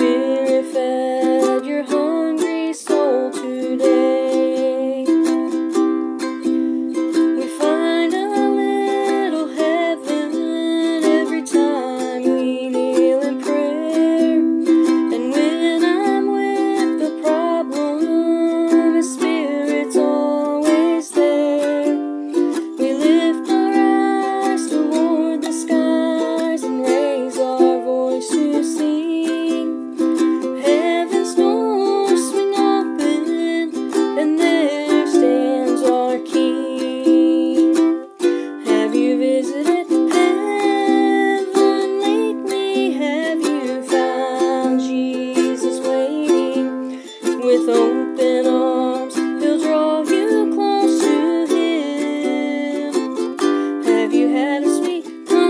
Spirit fed your hungry soul today? We find a little heaven every time we kneel in prayer. And when I'm with the problem, His Spirit's always there. We lift our eyes toward the skies and raise our voice to sing. Heaven's doors swing open, and there stands our King. Have you visited heaven lately? Have you found Jesus waiting? With open arms, He'll draw you close to Him. Have you had a sweet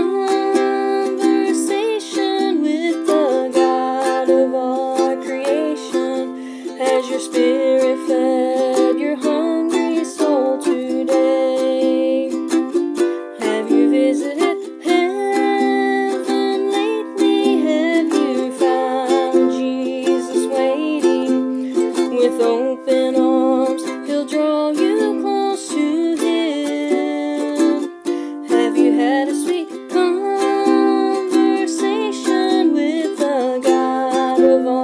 conversation with the God of our creation? Has your spirit fed your hungry soul today? Have you visited heaven lately? Have you found Jesus waiting? With open arms, He'll draw you close to Him. Have you had a sweet conversation with the God of all